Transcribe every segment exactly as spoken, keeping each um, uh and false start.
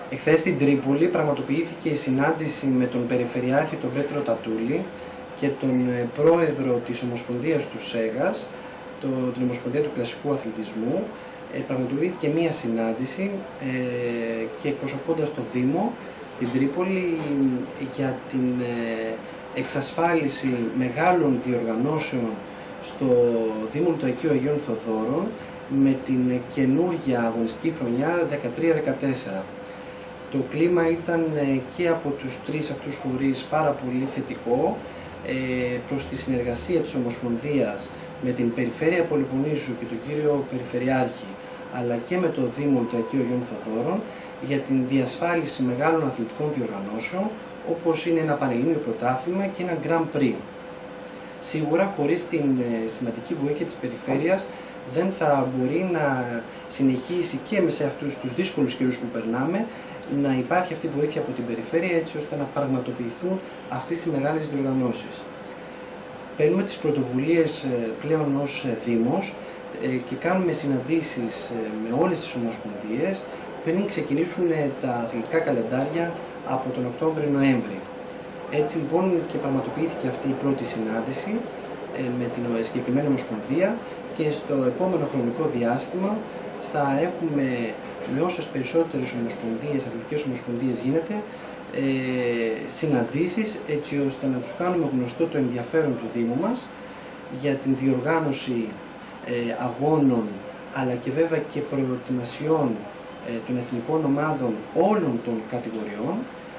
Εχθές στην Τρίπολη πραγματοποιήθηκε η συνάντηση με τον Περιφερειάρχη τον Πέτρο Τατούλη και τον πρόεδρο της Ομοσπονδίας του ΣΕΓΑΣ, το, την Ομοσπονδία του Κλασικού Αθλητισμού. Ε, πραγματοποιήθηκε μία συνάντηση ε, και εκπροσωπώντας το Δήμο στην Τρίπολη για την ε, εξασφάλιση μεγάλων διοργανώσεων στο Δήμο Λουτρακίου Αγίων Θοδόρων με την καινούργια αγωνιστική χρονιά δεκατρία δεκατέσσερα. Το κλίμα ήταν και από τους τρεις αυτούς φορείς πάρα πολύ θετικό ε, προς τη συνεργασία της Ομοσπονδίας με την Περιφέρεια Πελοποννήσου και τον κύριο Περιφερειάρχη, αλλά και με το Δήμο Λουτρακίου Αγίων Θοδόρων για την διασφάλιση μεγάλων αθλητικών διοργανώσεων, όπως είναι ένα πανελλήνιο πρωτάθλημα και ένα Grand Prix. Σίγουρα χωρίς την σημαντική βοήθεια της Περιφέρειας δεν θα μπορεί να συνεχίσει και με σε αυτούς τους δύσκολους καιρούς που περνάμε να υπάρχει αυτή η βοήθεια από την Περιφέρεια, έτσι ώστε να πραγματοποιηθούν αυτές οι μεγάλες διοργανώσεις. Παίρνουμε τις πρωτοβουλίες πλέον ως Δήμος και κάνουμε συναντήσεις με όλες τις ομοσπονδίες πριν ξεκινήσουν τα αθλητικά καλεντάρια από τον Οκτώβριο-Νοέμβρη. Έτσι λοιπόν και πραγματοποιήθηκε αυτή η πρώτη συνάντηση με την συγκεκριμένη ομοσπονδία και στο επόμενο χρονικό διάστημα θα έχουμε με όσες περισσότερες ομοσπονδίες, αθλητικές ομοσπονδίες γίνεται, ε, συναντήσεις έτσι ώστε να τους κάνουμε γνωστό το ενδιαφέρον του Δήμου μας για την διοργάνωση ε, αγώνων, αλλά και βέβαια και προετοιμασιών ε, των εθνικών ομάδων όλων των κατηγοριών.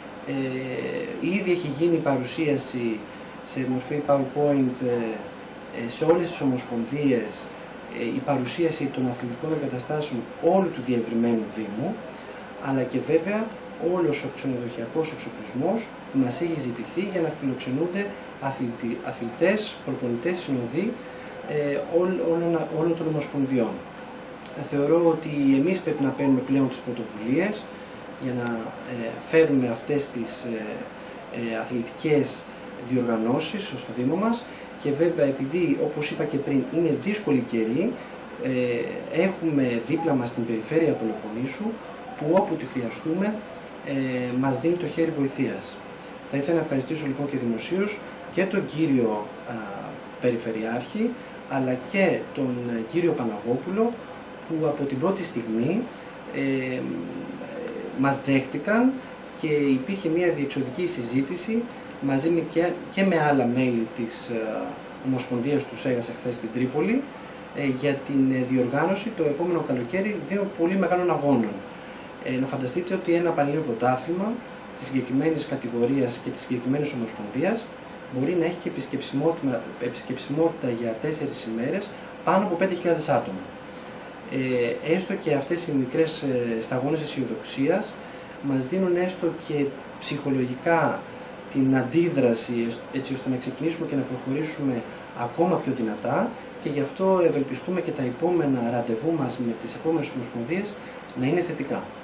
Ε, ήδη έχει γίνει παρουσίαση σε μορφή PowerPoint ε, σε όλες τις ομοσπονδίες η παρουσίαση των αθλητικών εγκαταστάσεων όλου του διευρυμένου Δήμου, αλλά και βέβαια όλος ο ξενοδοχειακός εξοπλισμός που μας έχει ζητηθεί για να φιλοξενούνται αθλητή, αθλητές, προπονητές, συνοδοί ε, όλων, όλων των ομοσπονδιών. Θεωρώ ότι εμείς πρέπει να παίρνουμε πλέον τις πρωτοβουλίες για να ε, φέρουμε αυτές τις ε, ε, αθλητικές διοργανώσεις στο Δήμο μας. Και βέβαια, επειδή όπως είπα και πριν είναι δύσκολη καιρή, ε, έχουμε δίπλα μας την Περιφέρεια Πελοποννήσου που όπου τη χρειαστούμε ε, μας δίνει το χέρι βοηθείας. Θα ήθελα να ευχαριστήσω λοιπόν και δημοσίως και τον κύριο α, Περιφερειάρχη, αλλά και τον κύριο Παναγόπουλο που από την πρώτη στιγμή ε, ε, μας δέχτηκαν και υπήρχε μια διεξοδική συζήτηση μαζί με και, και με άλλα μέλη της ε, Ομοσπονδίας του ΣΕΓΑΣ εχθές στην Τρίπολη ε, για την διοργάνωση το επόμενο καλοκαίρι δύο πολύ μεγάλων αγώνων. Ε, να φανταστείτε ότι ένα πανελλήνιο πρωτάθλημα της συγκεκριμένης κατηγορίας και της συγκεκριμένης ομοσπονδίας μπορεί να έχει και επισκεψιμότητα, επισκεψιμότητα για τέσσερις ημέρες πάνω από πέντε χιλιάδες άτομα. Ε, έστω και αυτές οι μικρές ε, σταγόνες αισιοδοξίας μας δίνουν έστω και ψυχολογικά την αντίδραση έτσι ώστε να ξεκινήσουμε και να προχωρήσουμε ακόμα πιο δυνατά και γι' αυτό ευελπιστούμε και τα επόμενα ραντεβού μας με τις επόμενες ομοσπονδίες να είναι θετικά.